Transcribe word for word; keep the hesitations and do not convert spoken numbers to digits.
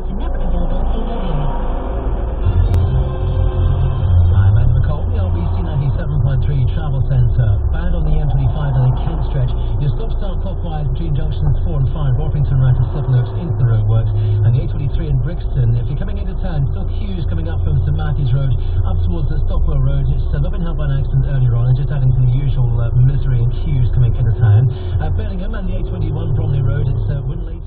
It's never available in your area. I'm Andy McCall, the L B C ninety-seven point three Travel Centre. Bad on the M twenty-five and the Kent stretch. You stop-start clockwise between junctions four and five, Orpington round to Slip Loops into the roadworks. And the A twenty-three in Brixton, if you're coming into town, still queues coming up from St Matthew's Road up towards the Stockwell Road. It's uh, not been helped by an accident earlier on, and just adding to the usual uh, misery and queues coming into town. Uh, Birmingham and the A twenty-one Bromley Road, it's uh, Winley.